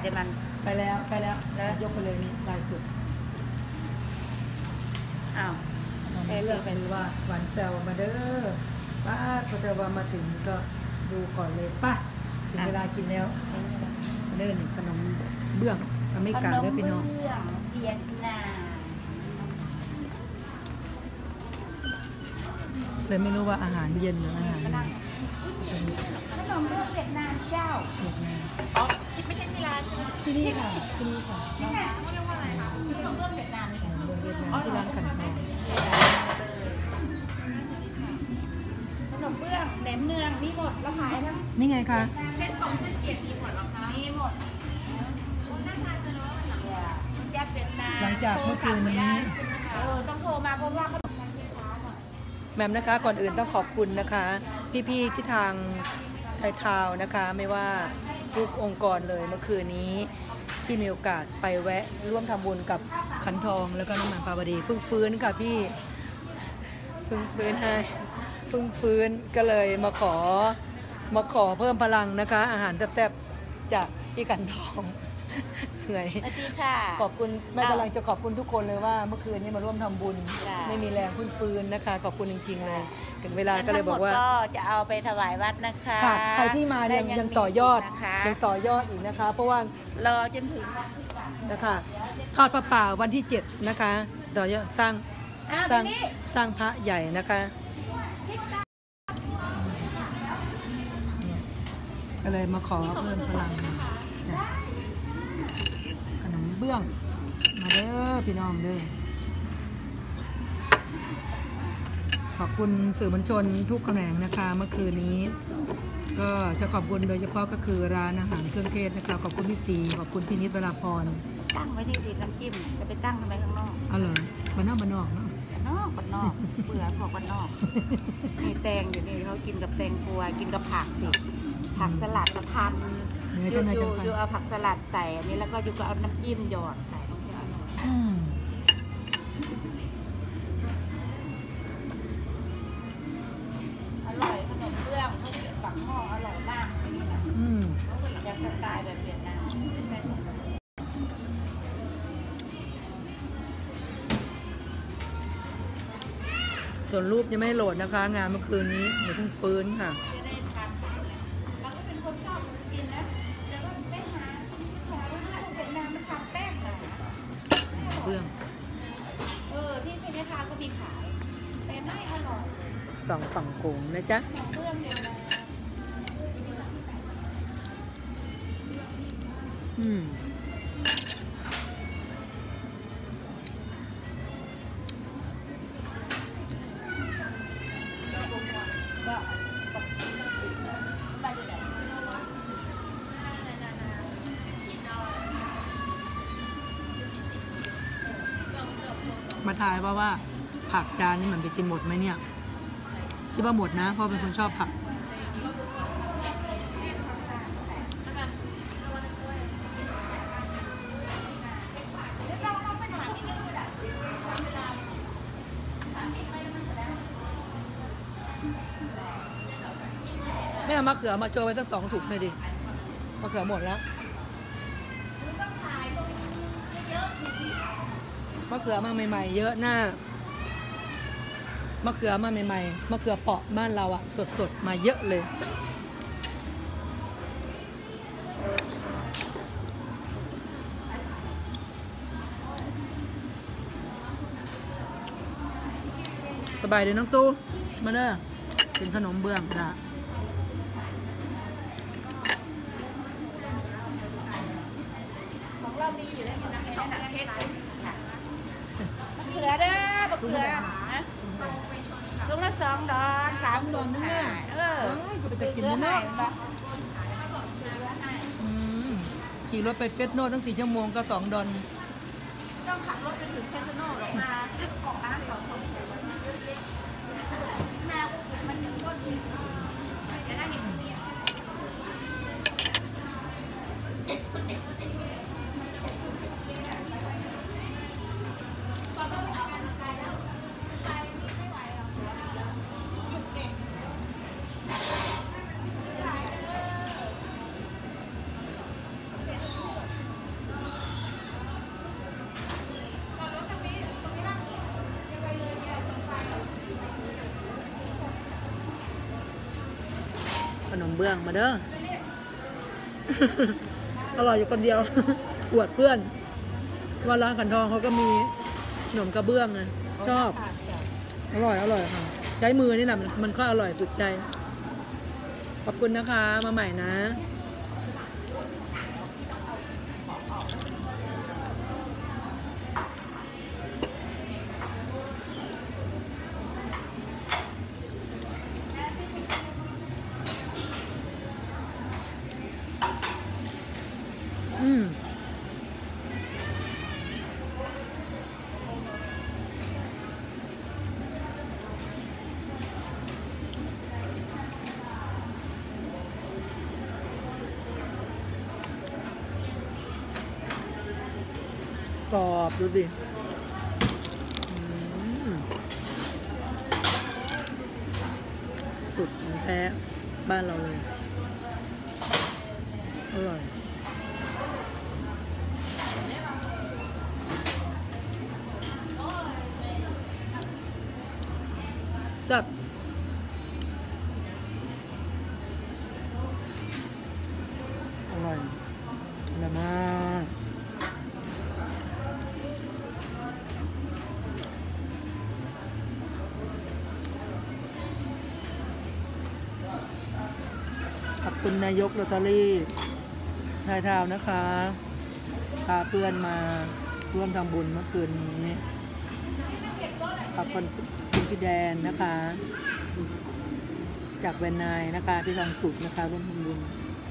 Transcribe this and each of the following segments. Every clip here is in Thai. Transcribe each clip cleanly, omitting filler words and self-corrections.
เดี๋ยวมันไปแล้วยกไปเลยนี่ลายสุดอ้าวเลือกเป็นว่าหวานแซวมาเด้อป้าพอจะว่ามาถึงก็ดูก่อนเลยป้าถึงเวลากินแล้วเด้อนี่ขนมเบื้องอเมริกาเด้อพี่น้องเวียดนามเลยไม่รู้ว่าอาหารเย็นหรืออาหารขนมเบื้องเวียดนามเจ้าเวียดนามอ๋อไม่ใช่ที่ร้านใช่ไหมที่นี่ค่ะที่นี่ค่ะนี่ไงเขาเรียกว่าอะไรคะขนมเบื้องเวียดนามเวียดนามที่ร้านขันทองขนมเบื้องแหนมเนืองมีหมดแล้วขายทั้งนี่ไงคะเส้นของเส้นเกี๊ยวมีหมดหรอคะมีหมดหลังจากเมื่อคืนนี้ต้องโทรมาเพราะว่าเขาแม่นะคะก่อนอื่นต้องขอบคุณนะคะพี่ๆที่ทางไทยทาวนะคะไม่ว่าทุกองค์กรเลยเมื่อคืนนี้ที่มีโอกาสไปแวะร่วมทำบุญกับขันทองแล้วก็น้ำมันปลาบดีเพิ่งฟื้นค่ะพี่เพิ่งฟื้นให้เพิ่งฟื้นก็เลยมาขอเพิ่มพลังนะคะอาหารแซ่บๆจากพี่ขันทองเหนื่อยขอบคุณแม่กำลังจะขอบคุณทุกคนเลยว่าเมื่อคืนนี้มาร่วมทำบุญไม่มีแรงฟื้นนะคะขอบคุณจริงๆเลยถึงเวลาก็เลยบอกว่าก็จะเอาไปถวายวัดนะคะใครที่มายังต่อยอดอีกนะคะเพราะว่ารอจนถึงนะคะทอดพระป่าวันที่7นะคะต่อยอดสร้างพระใหญ่นะคะก็เลยมาขอเพิ่มพลังขนมเบื้องมาเด้อพี่น้องเด้อขอบคุณสื่อมวลชนทุกแขนงนะคะเมื่อคืนนี้ก็จะขอบคุณโดยเฉพาะก็คือร้านอาหารเครื่องเทศนะคะขอบคุณพี่สีขอบคุณพี่นิดเวลาพรตั้งไว้ที่สีน้ำจิ้มจะไปตั้งทำไมข้างนอกอ๋อเหรอบ้านนอกเนาะบ้านนอกเบื่อพวกบ้านนอกนี่แตงอยู่นี่เขากินกับแตงกวากินกับผักสิผักสลัดละพันอยู่เอาผักสลัดใส่อันนี้แล้วก็อยู่ก็เอาน้ำจิ้มหยอดใส่ลงไปอร่อยขนมเบื้องเขาเก็บปักหม้ออร่อยมากนี่นะอยากสไตล์แบบเวียดนามส่วนรูปยังไม่โหลดนะคะงานเมื่อคืนนี้เดี๋ยวเพิ่งฟื้นค่ะเบื้องที่ใช่ไหมคะก็มีขายแต่ไม่อร่อยสองฝั่งโขงนะจ๊ะเบื้องเดียวนะมาทายว่าผักจานนี้มันไปกินหมดไหมเนี่ยคิดว่าหมดนะเพราะเป็นคนชอบผักแม่มะเขือมาโจไปสัก2 ถุงเลยดิมะเขือหมดแล้วมะเขือมาใหม่ๆเยอะหน้ามะเขือมาใหม่ๆมะเขือเปาะบ้านเราอะสดๆมาเยอะเลยสบายดีน้องตู้มาเด้อเป็นขนมเบื้องนะของเรามีอยู่แล้วนะสองประเภทมะเขือเด้อมะเขือลูกละ2 ดอน3 ดอนจะไปกินเนาะขี่รถไปเฟสโน่ตั้ง4 ชั่วโมงก็2 ดอนต้องขับรถไปถึงเฟสโน่หรอกมาของร้าน2 คนแมวมันยังรถอยู่จะได้เห็นเนี่ยเบื้องมาเด้อ อร่อยอยู่คนเดียว อวดเพื่อนว่าร้านขันทองเขาก็มีขนมกระเบื้องไงชอบอร่อยค่ะใช้มือนี่แหละมันก็อร่อยสุดใจขอบคุณนะคะมาใหม่นะกรอบดูสิสุดของแท้บ้านเราเลยอร่อยจับอร่อยมากขอบคุณนายกลอตเตอรี่ทายทาวนะคะพาเพื่อนมาร่วมทำบุญเมื่อคืนนี้ขอบคุณพี่แดนนะคะจากแวนนายนะคะที่ทองสุดนะคะร่วมทำบุญ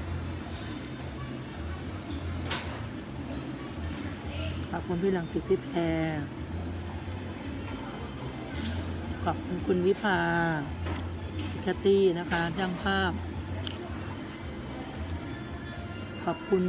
ขอบคุณพี่หลังสิทธิ์พี่แพรขอบคุณคุณวิภาแคตตี้นะคะช่างภาพขอบคุณ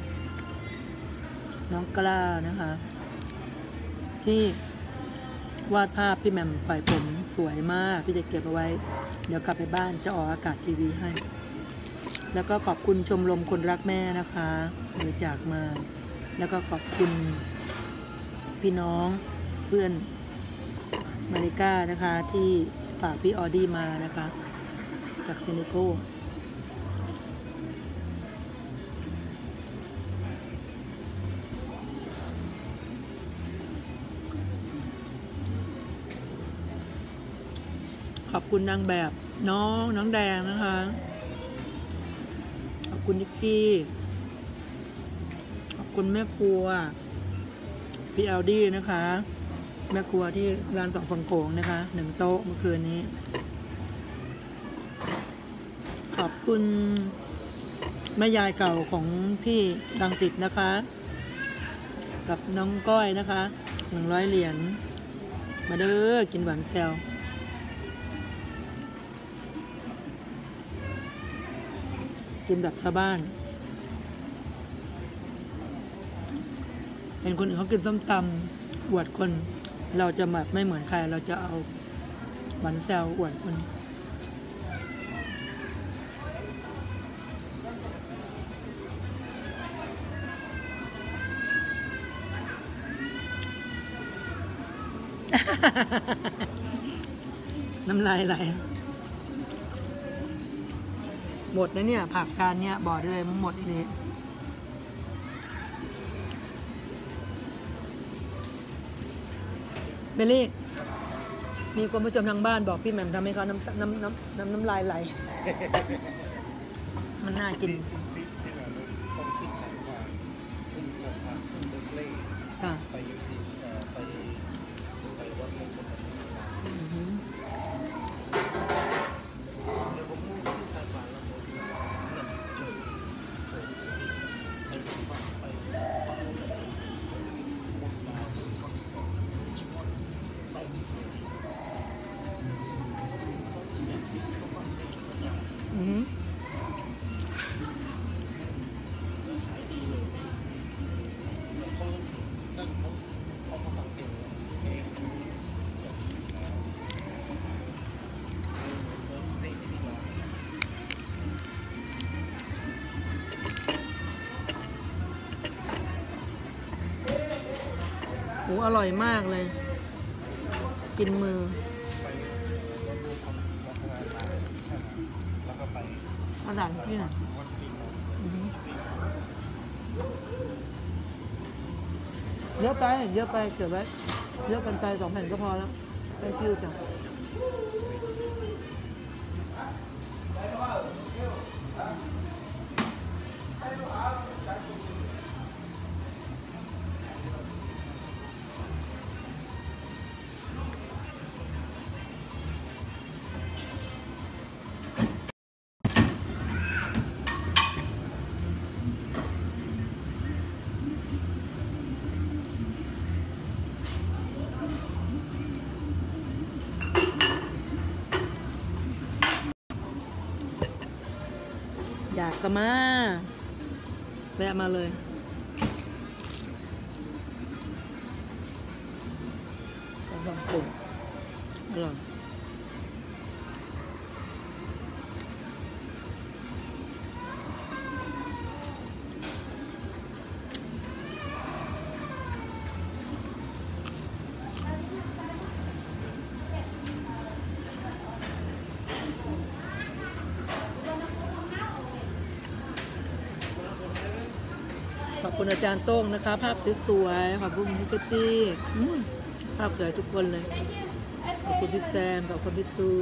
น้องกล้านะคะที่วาดภาพพี่แหม่มปล่อยผมสวยมากพี่จะเก็บเอาไว้เดี๋ยวกลับไปบ้านจะออกอากาศทีวีให้แล้วก็ขอบคุณชมรมคนรักแม่นะคะบริจาคมาแล้วก็ขอบคุณพี่น้องเพื่อนมาริก้านะคะที่ฝากพี่ออดี้มานะคะจากเซนิโกขอบคุณนางแบบน้องแดงนะคะขอบคุณนิกกี้ขอบคุณแม่ครัวพี่อัลดี้นะคะแม่ครัวที่ร้านสองฝั่งโขงนะคะ1 โต๊ะเมื่อคืนนี้ขอบคุณแม่ยายเก่าของพี่รังสิตนะคะกับน้องก้อยนะคะ100 เหรียญมาเด้อกินหวานแซวกินแบบชาวบ้านเห็นคนอื่นเขากินส้มตำอวดคนเราจะแบบไม่เหมือนใครเราจะเอาหวานแซวอวดคนน้ำลายไหลหมดนะเนี่ยผักการเนี่ยบอกได้เลยมันหมดอีกเลยเบลลี่มีคุณผู้ชมทางบ้านบอกพี่แหม่มทำให้เขาน้ำลายไหล มันน่ากินค่ะไปยูซีไปวัดมงคลอร่อยมากเลยกินมืออระดาษที่ไหนเยอะไปเก็บไว้เยอะกันไป2 แผ่นก็พอแล้วไปคิวจ้ะอยากก็มาแวะมาเลยลองปรุงอร่อยขอบคุณอาจารย์โต้งนะคะภาพสวยๆขอบคุณพี่เกตตี้ภาพสวยทุกคนเลยขอบคุณพี่แซมขอบคุณพี่ซู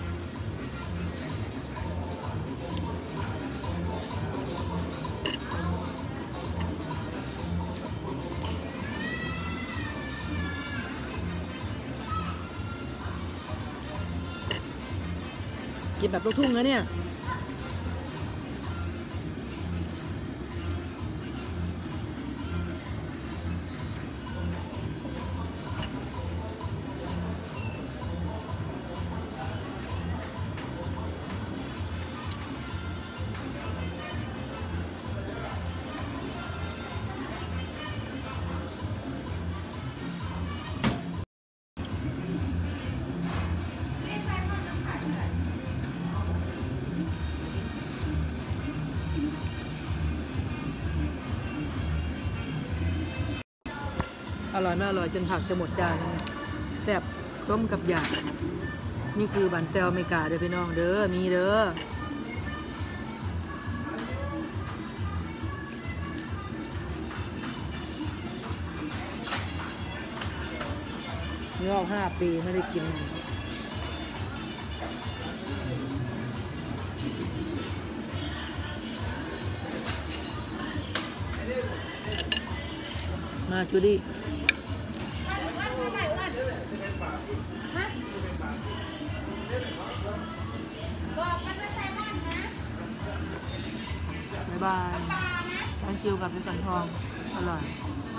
กินแบบลูกทุ่งนะเนี่ยอร่อยไม่อร่อยจนผักจะหมดจานแซ่บส้มกับหยาดนี่คือบันเซลอเมริกาเด้อพี่น้องเด้อมีเด้อนี่รอบ5 ปีไม่ได้กินมาจูดี้บ๊ายบายช้อนชิวกับพี่สันทองอร่อย